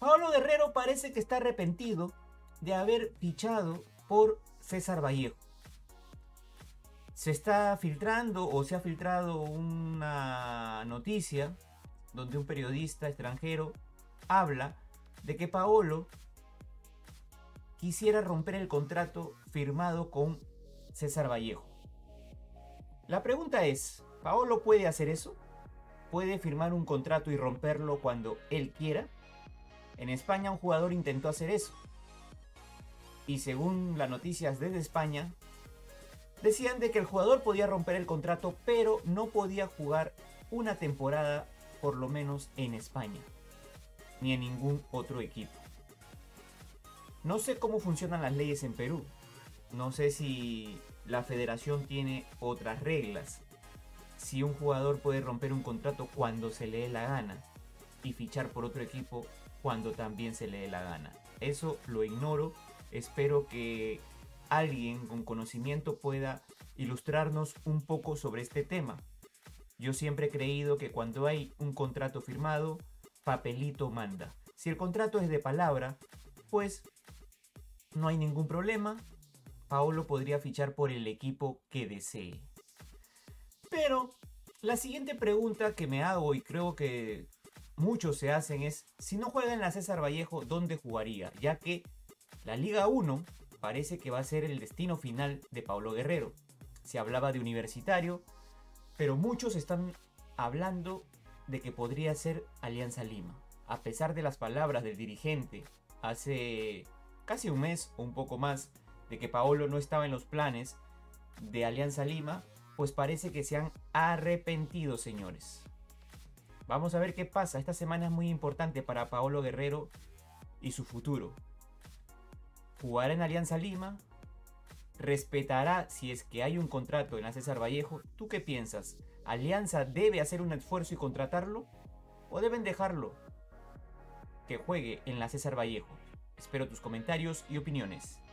Paolo Guerrero parece que está arrepentido de haber fichado por César Vallejo. Se está filtrando o se ha filtrado una noticia donde un periodista extranjero habla de que Paolo quisiera romper el contrato firmado con César Vallejo. La pregunta es, ¿Paolo puede hacer eso? ¿Puede firmar un contrato y romperlo cuando él quiera? En España un jugador intentó hacer eso. Y según las noticias desde España, decían de que el jugador podía romper el contrato, pero no podía jugar una temporada, por lo menos en España, ni en ningún otro equipo. No sé cómo funcionan las leyes en Perú. No sé si la federación tiene otras reglas. Si un jugador puede romper un contrato cuando se le dé la gana y fichar por otro equipo cuando también se le dé la gana. Eso lo ignoro. Espero que alguien con conocimiento pueda ilustrarnos un poco sobre este tema. Yo siempre he creído que cuando hay un contrato firmado, papelito manda. Si el contrato es de palabra, pues no hay ningún problema. Paolo podría fichar por el equipo que desee. Pero la siguiente pregunta que me hago y creo que muchos se hacen es, si no juega en la César Vallejo, ¿dónde jugaría? Ya que la Liga 1 parece que va a ser el destino final de Paolo Guerrero. Se hablaba de Universitario, pero muchos están hablando de que podría ser Alianza Lima. A pesar de las palabras del dirigente hace casi un mes o un poco más de que Paolo no estaba en los planes de Alianza Lima, pues parece que se han arrepentido, señores. Vamos a ver qué pasa. Esta semana es muy importante para Paolo Guerrero y su futuro. ¿Jugará en Alianza Lima? ¿Respetará si es que hay un contrato en la César Vallejo? ¿Tú qué piensas? ¿Alianza debe hacer un esfuerzo y contratarlo? ¿O deben dejarlo que juegue en la César Vallejo? Espero tus comentarios y opiniones.